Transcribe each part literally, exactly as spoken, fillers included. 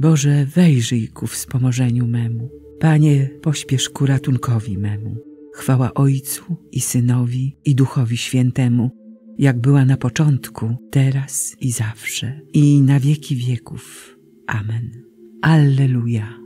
Boże, wejrzyj ku wspomożeniu memu. Panie, pośpiesz ku ratunkowi memu. Chwała Ojcu i Synowi i Duchowi Świętemu, jak była na początku, teraz i zawsze, i na wieki wieków. Amen. Alleluja.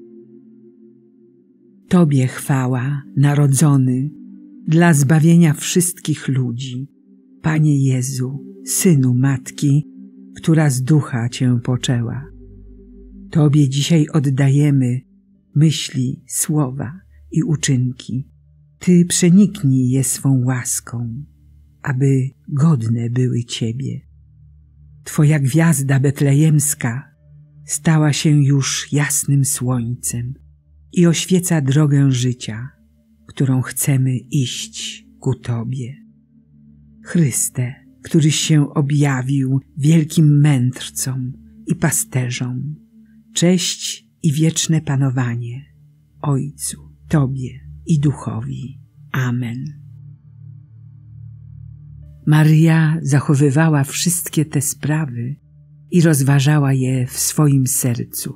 Tobie chwała, narodzony, dla zbawienia wszystkich ludzi. Panie Jezu, Synu Matki, która z Ducha Cię poczęła. Tobie dzisiaj oddajemy myśli, słowa i uczynki. Ty przeniknij je swą łaską, aby godne były Ciebie. Twoja gwiazda betlejemska stała się już jasnym słońcem i oświeca drogę życia, którą chcemy iść ku Tobie. Chryste, któryś się objawił wielkim mędrcom i pasterzom, cześć i wieczne panowanie Ojcu, Tobie i Duchowi. Amen. Maryja zachowywała wszystkie te sprawy i rozważała je w swoim sercu.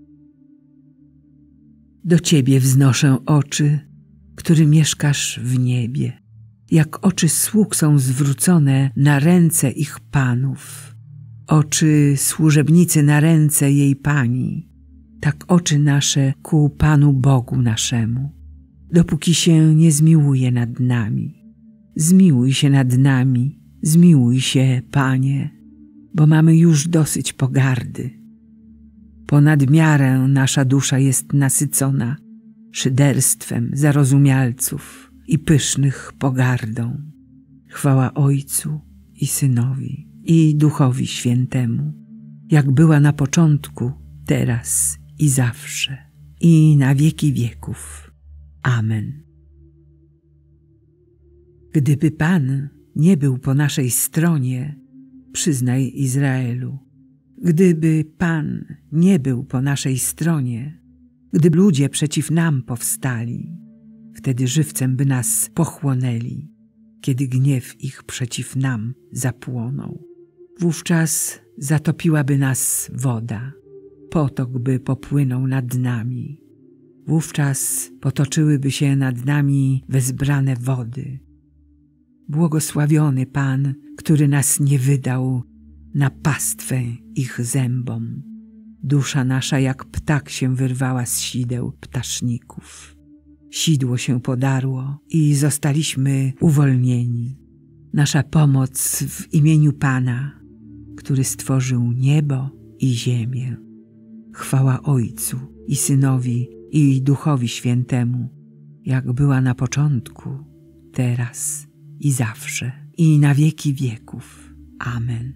Do Ciebie wznoszę oczy, który mieszkasz w niebie. Jak oczy sług są zwrócone na ręce ich panów, oczy służebnicy na ręce jej Pani, tak oczy nasze ku Panu Bogu naszemu, dopóki się nie zmiłuje nad nami. Zmiłuj się nad nami, zmiłuj się, Panie, bo mamy już dosyć pogardy. Ponad miarę nasza dusza jest nasycona szyderstwem zarozumialców i pysznych pogardą. Chwała Ojcu i Synowi i Duchowi Świętemu, jak była na początku, teraz i zawsze, i na wieki wieków. Amen. Gdyby Pan nie był po naszej stronie, przyznaj Izraelu, gdyby Pan nie był po naszej stronie, gdyby ludzie przeciw nam powstali, wtedy żywcem by nas pochłonęli, kiedy gniew ich przeciw nam zapłonął. Wówczas zatopiłaby nas woda, potok by popłynął nad nami. Wówczas potoczyłyby się nad nami wezbrane wody. Błogosławiony Pan, który nas nie wydał na pastwę ich zębom. Dusza nasza jak ptak się wyrwała z sideł ptaszników. Sidło się podarło i zostaliśmy uwolnieni. Nasza pomoc w imieniu Pana, który stworzył niebo i ziemię. Chwała Ojcu i Synowi i Duchowi Świętemu, jak była na początku, teraz i zawsze, i na wieki wieków. Amen.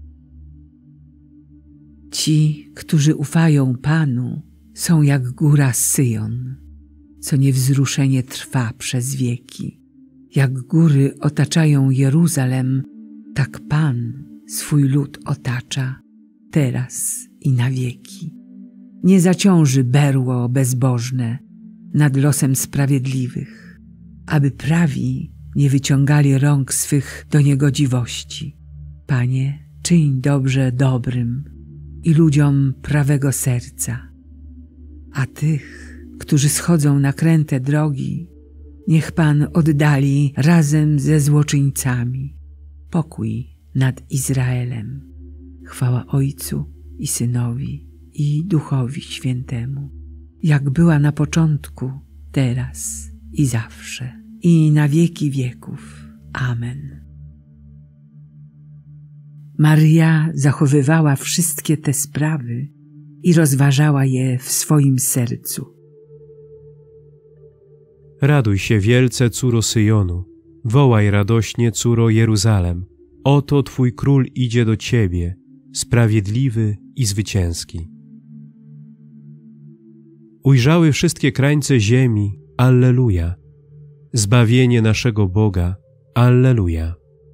Ci, którzy ufają Panu, są jak góra Syjon, co niewzruszenie trwa przez wieki. Jak góry otaczają Jeruzalem, tak Pan swój lud otacza, teraz i na wieki. Nie zaciąży berło bezbożne nad losem sprawiedliwych, aby prawi nie wyciągali rąk swych do niegodziwości. Panie, czyń dobrze dobrym i ludziom prawego serca, a tych, którzy schodzą na kręte drogi, niech Pan oddali razem ze złoczyńcami. Pokój nad Izraelem. Chwała Ojcu i Synowi i Duchowi Świętemu, jak była na początku, teraz i zawsze, i na wieki wieków. Amen. Maryja zachowywała wszystkie te sprawy i rozważała je w swoim sercu. Raduj się wielce, córo Syjonu, wołaj radośnie, córo Jeruzalem. Oto Twój Król idzie do Ciebie, sprawiedliwy i zwycięski. Ujrzały wszystkie krańce ziemi, Alleluja. Zbawienie naszego Boga, Alleluja.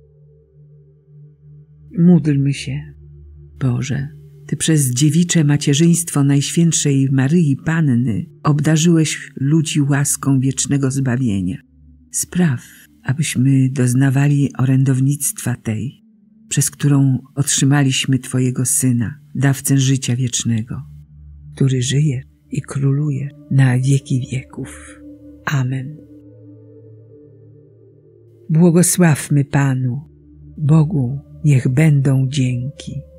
Módlmy się. Boże, Ty przez dziewicze macierzyństwo Najświętszej Maryi Panny obdarzyłeś ludzi łaską wiecznego zbawienia. Spraw, abyśmy doznawali orędownictwa tej, przez którą otrzymaliśmy Twojego Syna, dawcę życia wiecznego. który żyje i króluje na wieki wieków. Amen. Błogosławmy Panu, Bogu niech będą dzięki.